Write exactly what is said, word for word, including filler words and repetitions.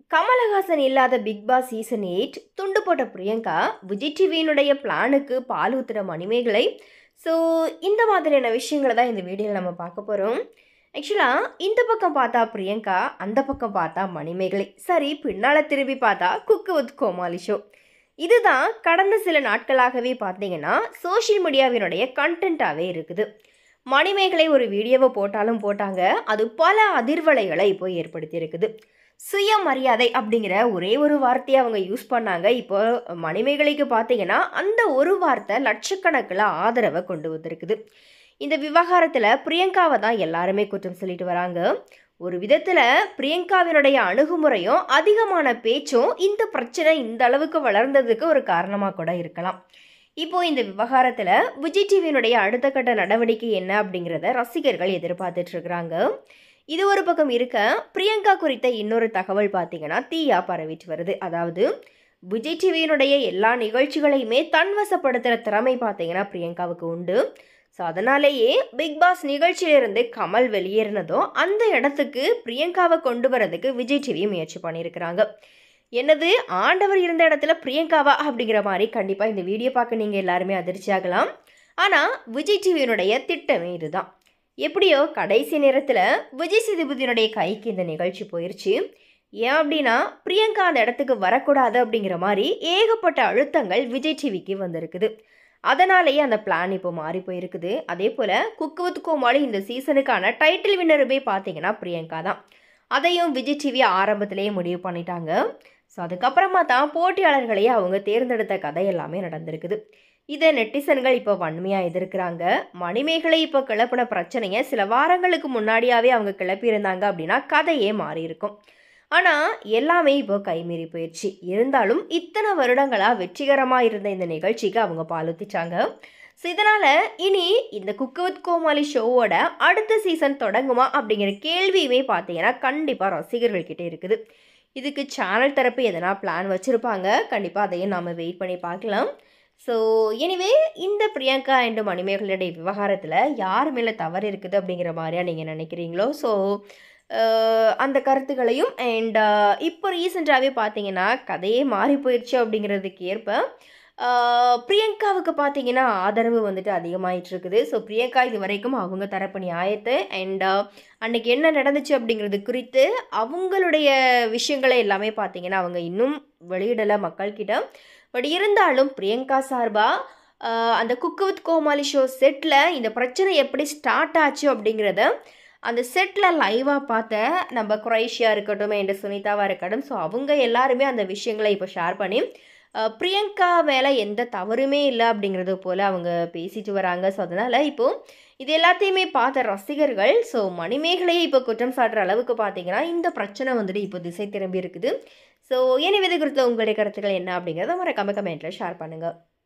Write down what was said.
கமலஹாசன் இல்லாத big Boss season eight துண்டு போட்ட பிரியங்கா விஜய் டிவியினுடைய பிளானுக்கு பால் ஊத்துற மணிமேகலை. ஸோ இந்த மாதிரியான விஷயங்களை தான் இந்த வீடியோவில் நம்ம பார்க்க போகிறோம். ஆக்சுவலாக இந்த பக்கம் பார்த்தா பிரியங்கா, அந்த பக்கம் பார்த்தா மணிமேகலை. சரி, பின்னால் திரும்பி பார்த்தா குக்கு வித் கோமாளி ஷோ. இதுதான் கடந்த சில நாட்களாகவே பார்த்தீங்கன்னா சோஷியல் மீடியாவினுடைய கண்டென்ட்டாகவே இருக்குது. மணிமேகலை ஒரு வீடியோவை போட்டாலும் போட்டாங்க, அது பல அதிர்வலைகளை இப்போ ஏற்படுத்தி இருக்குது. சுயமரியாதை அப்படிங்கிற ஒரே ஒரு வார்த்தையை அவங்க யூஸ் பண்ணாங்க. இப்போ மணிமேகலைக்கு பார்த்தீங்கன்னா அந்த ஒரு வார்த்தை லட்சக்கணக்கில் ஆதரவை கொண்டு வந்திருக்குது. இந்த விவகாரத்தில் பிரியங்காவை தான் எல்லாருமே குற்றம் சொல்லிட்டு வராங்க. ஒரு விதத்தில் பிரியங்காவினுடைய அணுகுமுறையும் அதிகமான பேச்சும் இந்த பிரச்சனை இந்த அளவுக்கு வளர்ந்ததுக்கு ஒரு காரணமாக கூட இருக்கலாம். இப்போ இந்த விவகாரத்தில் விஜய் டிவியினுடைய அடுத்த கட்ட நடவடிக்கை என்ன அப்படிங்கிறத ரசிகர்கள் எதிர்பார்த்துட்டு இருக்கிறாங்க. இது ஒரு பக்கம் இருக்க, பிரியங்கா குறித்த இன்னொரு தகவல் பார்த்தீங்கன்னா தீயா பரவிட்டு வருது. அதாவது விஜய் டிவியினுடைய எல்லா நிகழ்ச்சிகளையுமே தன்வசப்படுத்துகிற திறமை பார்த்தீங்கன்னா பிரியங்காவுக்கு உண்டு. ஸோ அதனாலேயே பிக் பாஸ் நிகழ்ச்சியிலிருந்து கமல் வெளியேறினதும் அந்த இடத்துக்கு பிரியங்காவை கொண்டு வரதுக்கு விஜய் டிவி முயற்சி பண்ணியிருக்கிறாங்க. என்னது, ஆண்டவர் இருந்த இடத்துல பிரியங்காவா அப்படிங்கிற மாதிரி கண்டிப்பாக இந்த வீடியோ பார்க்க நீங்கள் எல்லாருமே அதிர்ச்சி ஆகலாம். ஆனால் விஜய் டிவியினுடைய திட்டமே இதுதான். எப்படியோ கடைசி நேரத்தில் விஜய் சேதுபதியினுடைய கைக்கு இந்த நிகழ்ச்சி போயிடுச்சு. ஏன் அப்படின்னா பிரியங்கா அந்த இடத்துக்கு வரக்கூடாது அப்படிங்கிற மாதிரி ஏகப்பட்ட அழுத்தங்கள் விஜய் டிவிக்கு வந்திருக்குது. அதனாலேயே அந்த பிளான் இப்போ மாறி போயிருக்குது. அதே போல் குக்கு வித் கோமாளி இந்த சீசனுக்கான டைட்டில் வின்னருமே பார்த்தீங்கன்னா பிரியங்கா தான். அதையும் விஜய் டிவி ஆரம்பத்திலேயே முடிவு பண்ணிட்டாங்க. ஸோ அதுக்கப்புறமா தான் போட்டியாளர்களையே அவங்க தேர்ந்தெடுத்த கதை எல்லாமே நடந்திருக்குது. இதை நெட்டிசன்கள் இப்போ வன்மையாக எதிர்க்கிறாங்க. மணிமேகலை இப்போ கிளப்பின பிரச்சனையை சில வாரங்களுக்கு முன்னாடியாவே அவங்க கிளப்பியிருந்தாங்க அப்படின்னா கதையே மாறி இருக்கும். ஆனால் எல்லாமே இப்போ கைமீறி போயிடுச்சு. இருந்தாலும் இத்தனை வருடங்களாக வெற்றிகரமாக இருந்த இந்த நிகழ்ச்சிக்கு அவங்க பாலுத்திச்சாங்க. ஸோ இதனால் இனி இந்த குக்கு வித் கோமாளி ஷோவோட அடுத்த சீசன் தொடங்குமா அப்படிங்கிற கேள்வியுமே பார்த்தீங்கன்னா கண்டிப்பாக ரசிகர்கள்கிட்ட இருக்குது. இதுக்கு சேனல் தரப்பு எதனா பிளான் வச்சுருப்பாங்க. கண்டிப்பாக அதையும் நாம் வெயிட் பண்ணி பார்க்கலாம். ஸோ எனிவே இந்த பிரியங்கா அண்ட் மணிமேகலையுடைய விவகாரத்தில் யார் மேலே தவறு இருக்குது அப்படிங்கிற மாதிரியா நீங்கள் நினைக்கிறீங்களோ, ஸோ அந்த கருத்துக்களையும் அண்ட் இப்போ ரீசெண்டாகவே பார்த்தீங்கன்னா கதையே மாறி போயிடுச்சு அப்படிங்கிறதுக்கு ஏற்ப பிரியங்காவுக்கு பார்த்தீங்கன்னா ஆதரவு வந்துட்டு அதிகமாகிட்டு இருக்குது. ஸோ பிரியங்கா இது வரைக்கும் அவங்க தரப்பு நியாயத்தை அண்ட் அன்றைக்கி என்ன நடந்துச்சு அப்படிங்கிறது குறித்து அவங்களுடைய விஷயங்களை எல்லாமே பார்த்தீங்கன்னா அவங்க இன்னும் வெளியிடலை மக்கள்கிட்ட. பட் இருந்தாலும் பிரியங்கா சார்பாக அந்த குக்கு வித் கோமாளி ஷோ செட்டில் இந்த பிரச்சனை எப்படி ஸ்டார்ட் ஆச்சு அப்படிங்கிறத அந்த செட்டில் லைவாக பார்த்த நம்ம குரேஷியா இருக்கட்டும் அண்ட் சுனிதாவாக இருக்கட்டும், ஸோ அவங்க எல்லாருமே அந்த விஷயங்களை இப்போ ஷேர் பண்ணி பிரியங்கா மேலே எந்த தவறுமே இல்லை அப்படிங்கிறது போல் அவங்க பேசிட்டு வராங்க. ஸோ அதனால் இப்போது இது எல்லாத்தையுமே பார்த்த ரசிகர்கள் ஸோ மணிமேகலையை இப்போ குற்றம் சாட்டுற அளவுக்கு பார்த்தீங்கன்னா இந்த பிரச்சனை வந்துட்டு இப்போ திசை திரும்பி இருக்குது. ஸோ எனவே இது குறித்து உங்களுடைய கருத்துக்கள் என்ன அப்படிங்கிறத மறக்காம கமெண்ட்டில் ஷேர் பண்ணுங்கள்.